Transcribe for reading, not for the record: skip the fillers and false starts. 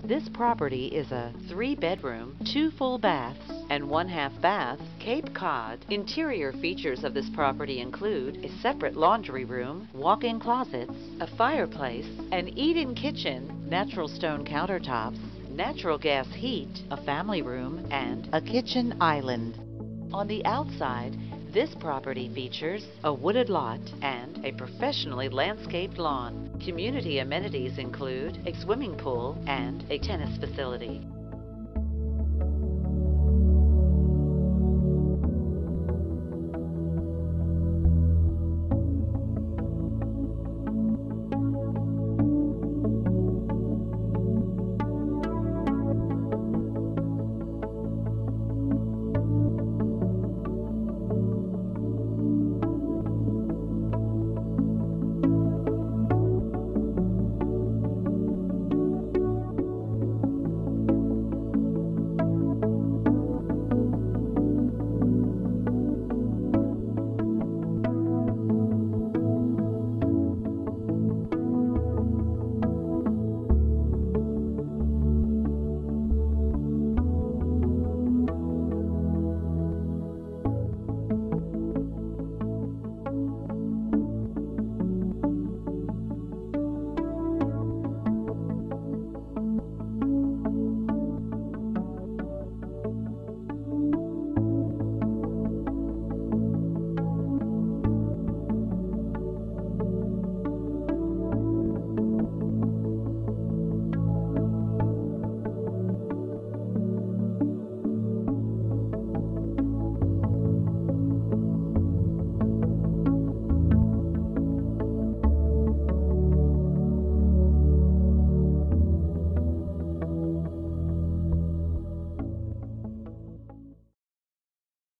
This property is a 3-bedroom, 2 full baths, and 1/2 bath, Cape Cod. Interior features of this property include a separate laundry room, walk-in closets, a fireplace, an eat-in kitchen, natural stone countertops, natural gas heat, a family room, and a kitchen island. On the outside, this property features a wooded lot and a professionally landscaped lawn. Community amenities include a swimming pool and a tennis facility.